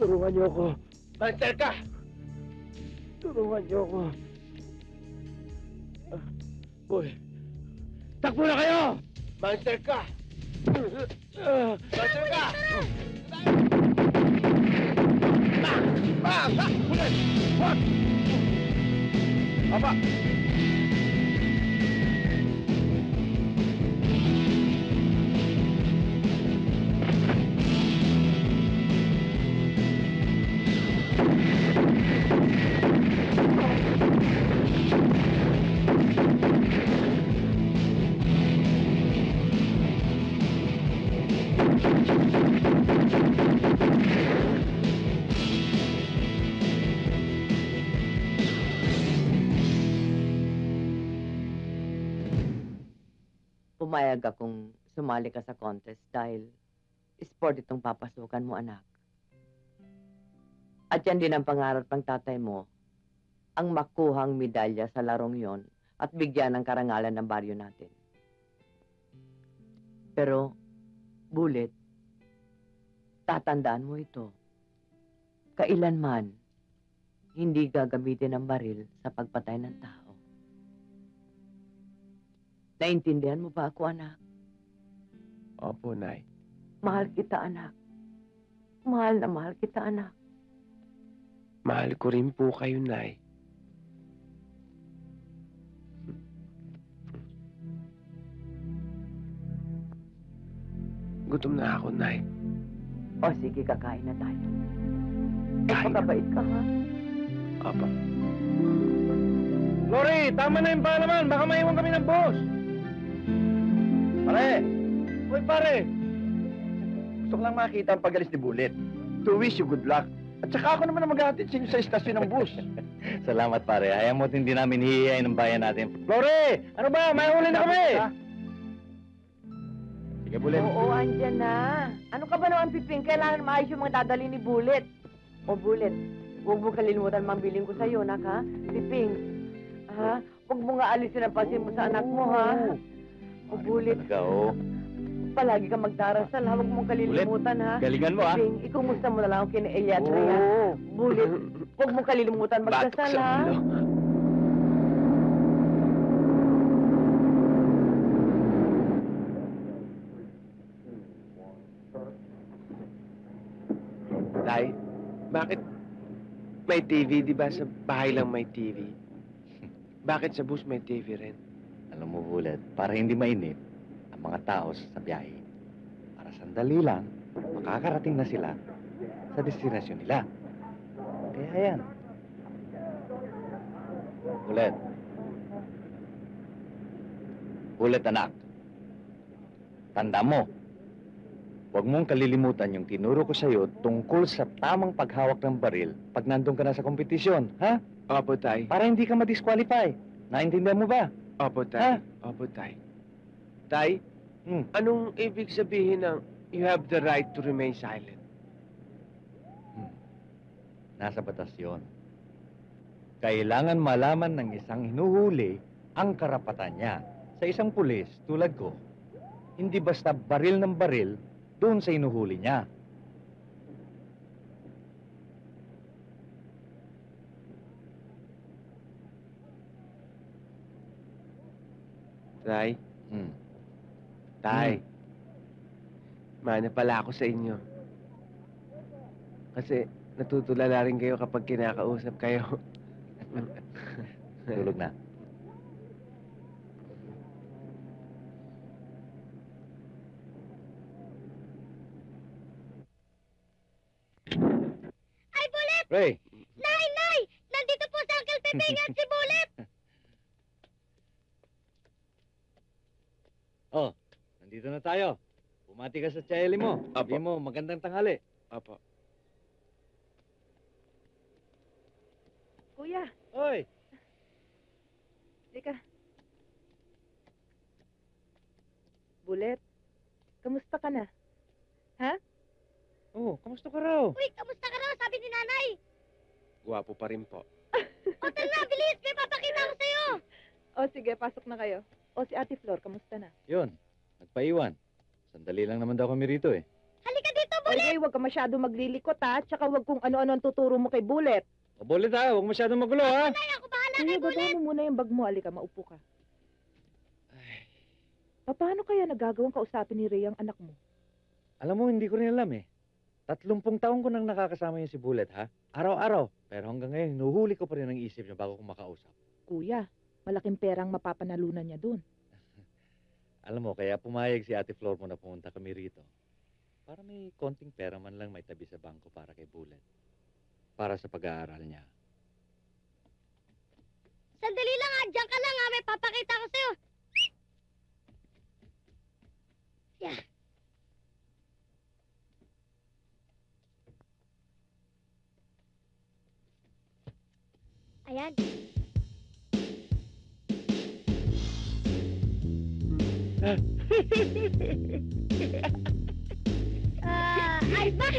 Tulungan niyo ako. Monster ka! Tulungan niyo ako. Boy, takbo na kayo! Monster ka! Monster ka! Ulit! Wag! Apa! Pumayag akong sumali ka sa contest dahil sport itong papasukan mo, anak. At yan din ang pangarap ng tatay mo, ang makuhang medalya sa larong yon at bigyan ng karangalan ng baryo natin. Pero, Bullet, tatandaan mo ito. Kailanman, hindi gagamitin ang baril sa pagpatay ng tao. Naintindihan mo ba ako, anak? Opo, Nay. Mahal kita, anak. Mahal na mahal kita, anak. Mahal ko rin po kayo, Nay. Gutom na ako, Nay. O sige, kakain na tayo. Kain na. Pagkabait ka, ha? Opo. Lori, tama na yung palaman. Baka maiwan kami ng boss. Pare, Uy, pare. gusto ko lang makita ang pag-alis ni Bullet. To wish you good luck. At saka ako naman ang maghahatid sa inyo sa istasyon ng bus. Salamat pare. Ayaw mo't hindi namin hihiyain ng bayan natin. Lori, ano ba? May huli na kami. Sige, Bullet. Oo, andyan na. Ano ka ba naman, Piping? Kailangan maayos yung mga dadali ni Bullet. O, Bullet, huwag mo kalilimutan mambiling ko sa'yo, nak, ha? Piping, ha? Huwag mo nga alisin ang pasin mo sa anak mo, ha? O, Bullet, Oo. palagi ka magdarasal, ha? Huwag mong kalilimutan, ha? Galingan mo, ha? Piping, ikumusta mo na lang ang kina Elias na yan. Bullet, huwag mong kalilimutan Batok magdasal, sa ha? ulo. Tay, bakit may TV, di ba? Sa bahay lang may TV. Bakit sa bus may TV rin? Alam mo, Bullet, para hindi mainit ang mga tao sa biyahe. Para sandali lang, makakarating na sila sa destinasyon nila. Kaya yan. Bullet. Bullet, anak. Tanda mo, huwag mong kalilimutan yung tinuro ko sa'yo tungkol sa tamang paghawak ng baril pag nandun ka na sa kompetisyon, ha? Opo, Tay. Para hindi ka ma-disqualify. Naintindihan mo ba? Opo, Tay. Opo, Tay. Tay, anong ibig sabihin ng you have the right to remain silent? Nasa batas yun. Kailangan malaman ng isang hinuhuli ang karapatan niya. Sa isang pulis, tulad ko, hindi basta baril ng baril doon sa hinuhuli niya. Tay, Tay, mana pala ako sa inyo. Kasi natutulala rin kayo kapag kinakausap kayo. Tulog na. Ay, Bullet! Ray! Nay! Nay! Nandito po sa Uncle Pepeng at si Bullet! Oh, nandito na tayo. Bumati ka sa tsayeli mo. Apo. Sabi mo, magandang tanghali. Opo. Kuya, Oy! Teka. Bullet, kamusta ka na? Oh, kamusta ka raw? Uy, kamusta ka raw? Sabi ni Nanay. Guwapo pa rin po. O, tara na, bilis! May papakita ko sa'yo! O sige, pasok na kayo. O si Ate Flor, kamusta na? Yun, nagpaiwan. Sandali lang naman daw kami rito eh. Halika dito, Oh, Okay, huwag ka masyado maglilikot ha. Tsaka huwag kung ano-ano ang tuturo mo kay Bullet. O, Bullet ha, huwag masyadong magulo ha. Nay, ako bahala Kuya, kay baba Bullet. mo muna yung bag mo. Alika, maupo ka. Paano kaya nagagawang kausapin ni Ray ang anak mo? Alam mo, hindi ko rin alam eh. 30 taon ko nang nakakasama yung si Bullet ha. Araw-araw. Pero hanggang ngayon, hinuhuli ko pa rin ang isip niya bago ko makausap. Kuya, malaking perang mapapanalunan niya dun. Alam mo, kaya pumayag si Ate Flor mo na pumunta kami rito. Para may konting pera man lang may tabi sa bangko para kay Bullet. Para sa pag-aaral niya. Sandali lang ha, diyan ka lang ha, may papakita ko sa'yo. Yeah. Ayan. Ayos ba?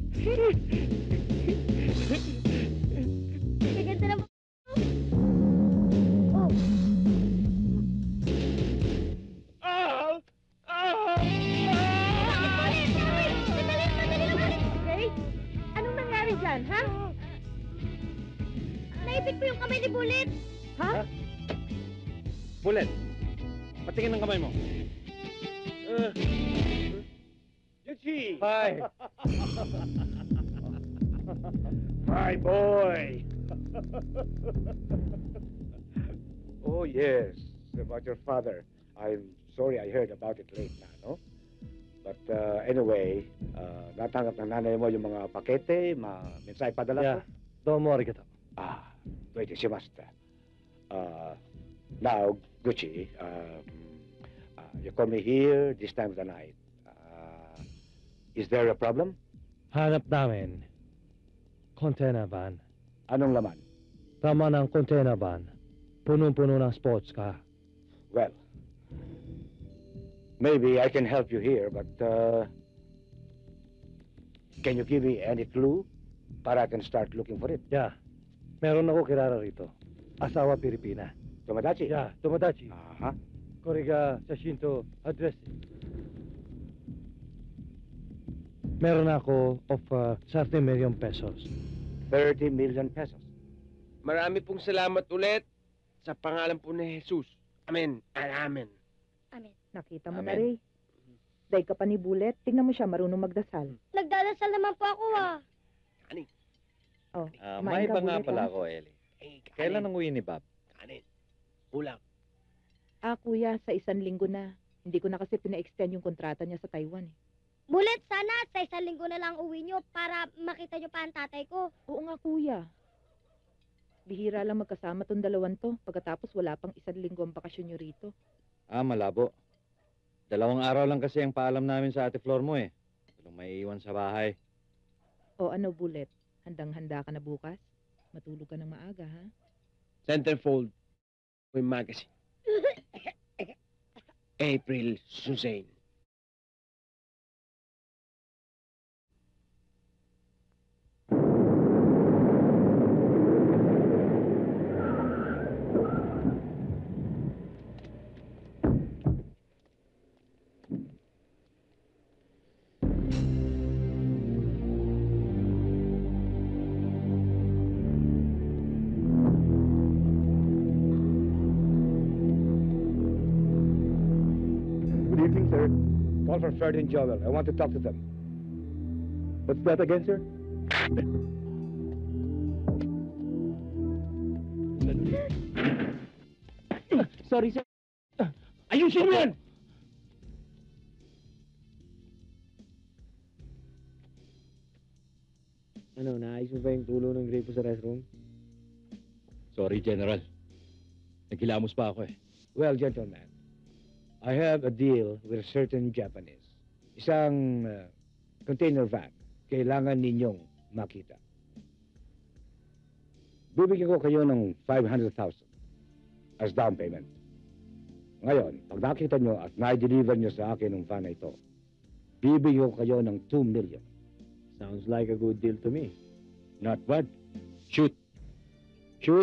Ganda na mo. Oh. Ray, anong nangyari dyan, ha? Naipit ko yung kamay ni Bullet. Ha? Bullet, patingin ng kamay mo. Yuchi! Hi. My boy! Oh, yes. About your father. I'm sorry I heard about it late na, no? But anyway, natanggap ng nanay mo yung mga pakete, mensahe padala ko? Domo arigato. Ah, wait, shimashita. Now, Gucci, you call me here this time of the night. Is there a problem? Hanap namin. Container van. Anong laman? Tama ng container van. Punong-puno ng sports car. Well, maybe I can help you here, but can you give me any clue para I can start looking for it? Yeah. Meron ako kilala rito. Asawa Pilipina. Tomodachi? Yeah, Tomodachi. Aha. Koriga sa Shinto address. Meron ako of 30 million pesos. 30 million pesos. Marami pong salamat ulit sa pangalan po ni Jesus. Amen. Amen. Amen. Nakita mo na, Amen. Ray. Day ka pa ni Bullet, tingnan mo siya marunong magdasal. Nagdadasal naman po ako ah. Oh, May kumain ka, iba nga Bullet, pala ha? ako, Ellie. Kailan ang uwi ni Bob? Kanin. Kulang. Kuya, sa 1 linggo na. Hindi ko na kasi pina-extend yung kontrata niya sa Taiwan eh. Bullet, sana sa 1 linggo na lang uwi nyo para makita nyo pa ang tatay ko. Oo nga, kuya. Bihira lang magkasama tong dalawan to. Pagkatapos wala pang 1 linggo ang bakasyon nyo rito. Malabo. 2 araw lang kasi ang paalam namin sa Ate Flor mo eh. Walang maiiwan sa bahay. O ano, Bullet? Handang-handa ka na bukas? Matulog ka ng maaga, ha? Centerfold. Yung magazine. April Suzanne. Good evening, sir. Call for Fred and Joel. I want to talk to them. What's that again, sir? Sorry, sir. Ayusin mo yan! Ano, naayos mo ba yung tulo ng gripo sa restroom? Sorry, General. Naghilamos pa ako eh. Well, gentlemen, I have a deal with a certain Japanese. Isang container van. Kailangan ninyong makita. Bibigyan ko kayo ng 500,000 as down payment. Ngayon, pag nakita nyo at na-deliver nyo sa akin ng van na ito, bibigyan ko kayo ng 2 million. Sounds like a good deal to me. Not bad. Shoot. Shoot.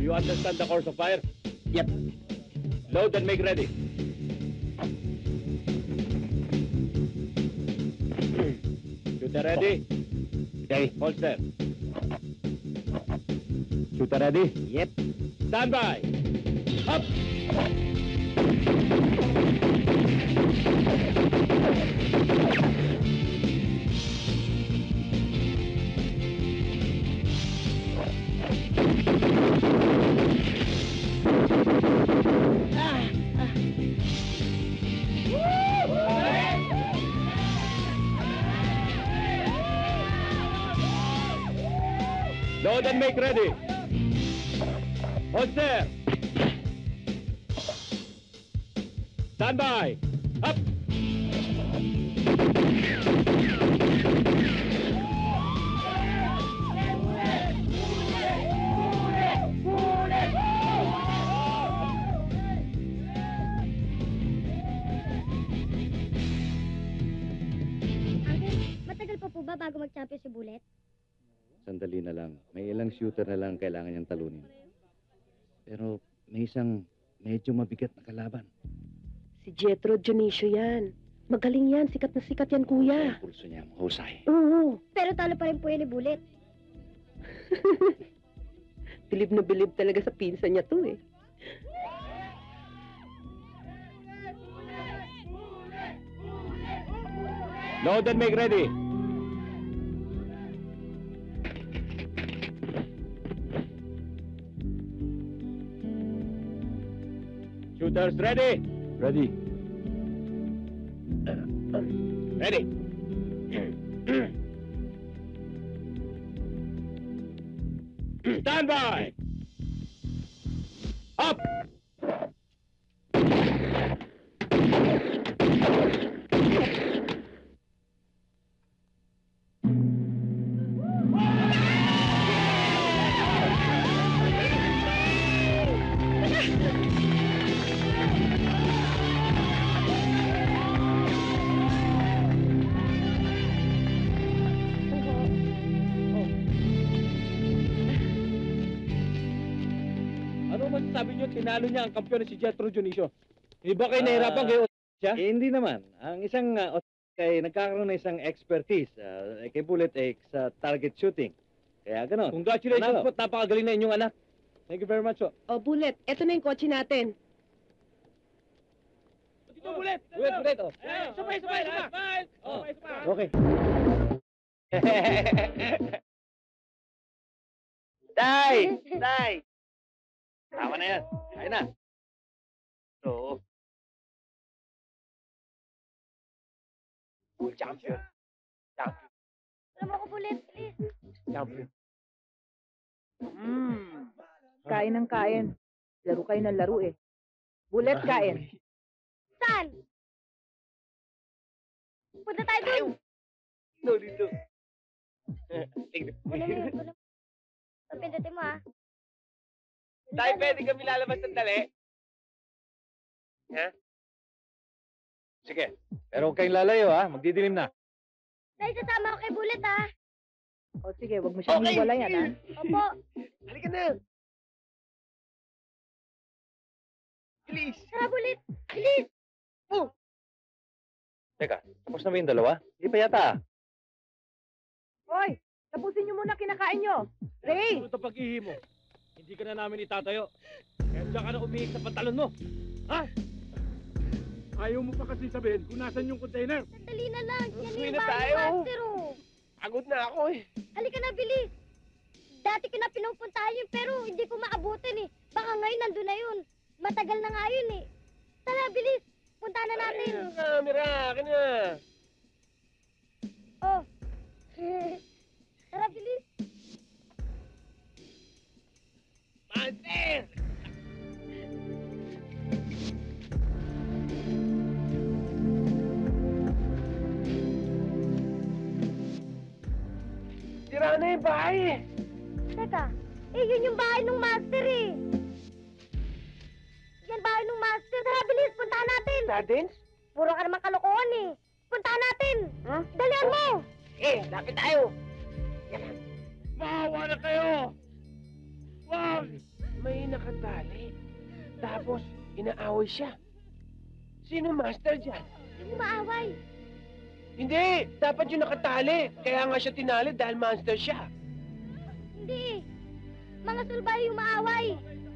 you understand the course of fire? Yep. Load and make ready. Shooter ready? Okay. Holster. Shooter ready? Yep. Stand by. Up! Load and make ready. Holster. Stand by. Up. Uncle, matagal pa po ba bago mag-champion si Bullet? Sandali na lang. May ilang shooter na lang kailangan niyang talunin. Pero may isang medyo mabigat na kalaban. Si Jetro Dionisio yan. Magaling yan. Sikat na sikat yan, kuya. Ang pulso niya, mahusay. Oo. Pero talo pa rin po yan ni Bullet. Bilib na bilib talaga sa pinsan niya to eh. Load and make ready. Shooters ready? Ready. Ready. Stand by. Up. Ano masasabi niyo tinalo niya ang kampiyon na si Jetro Dionisio? Hindi ba kayo nahirapan kayo siya? Hindi naman. Ang isang ay nagkakaroon ng isang expertise. Kay Bullet sa target shooting. Kaya ganon. Congratulations Panalo. po, napakagaling na inyong anak. Thank you very much po. Oh, Bullet, eto na yung kotse natin. Dito, Bullet! Bullet, oh. Sabay. Oh. Okay. Tay! Tay! Tama na yan. Ayun na. Oo. Champion. Champion. Alam mo ko, Bullet, please. Champion. Kain ng kain. Laro kayo ng laro eh. Bullet, kain. Saan? Punta tayo dun. Dito. Wala mo yun, wala mo. Pindutin mo, ha? Tay, pwede kami lalabas ng dali? Ha? Sige. Pero huwag kayong lalayo magdidilim na. Dahil sasama ko kay Bullet, ha? O sige, wag mo siyang Okay. hiwala yan, ha? Opo. Halika na. Please. Tara, Bullet. Bilis. Teka, tapos na ba yung dalawa? Hindi pa yata. Hoy, tapusin niyo muna kinakain niyo. Ray! Susunod ang pag-ihi mo. Hindi ka na namin itatayo. Kaya diyan ka na umihik sa pantalon mo. Ha? Ayaw mo pa kasi sabihin kung nasan yung container. Sandali na lang. Yan Uwi yung na bahay tayo. ni Master, oh. Pagod na ako eh. Halika na, bilis. Dati ko na pinupuntahan yun, pero hindi ko maabutin eh. Baka ngayon nandun na yun. Matagal na nga yun eh. Tara, bilis. Puntahan na natin. Ay, camera. Akin na. Oh. Tara, bilis. Master! Sira na yung bahay eh. Teka, yun yung bahay ng Master eh. Yan bahay ng Master. Tara, bilis. Puntahan natin. Natin? Puro ka naman kalokohan eh. Puntahan natin. Huh? Dalihan mo. Lapit tayo. Maawa na kayo. Wag! May nakatali. Tapos, inaaway siya. Sino master dyan? Yung maaway. Hindi! Dapat yung nakatali. Kaya nga siya tinali dahil monster siya. Hindi. Mga sulbay yung maaway.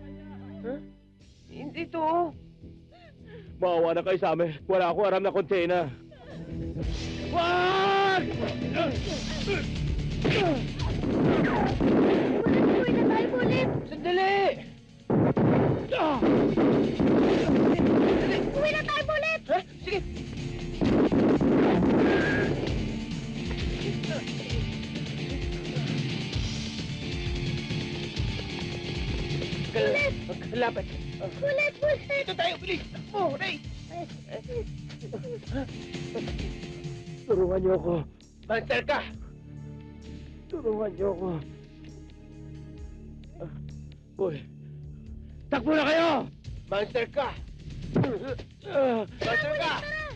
Hindi to. Maawa na kayo sa amin. Wala akong aram na container. Wag! Uwi na tayo, Bullet. Sandali! Uwi na tayo, Bullet. Ha? Sige! Bullet! Lapit! Bullet, Bullet. Dito tayo, bilis! Oh, Ray! Tulungan niyo ako. Monster ka! Tulungan niyo ako. Uy. Takbo na kayo! Monster ka! Monster ka! Tara!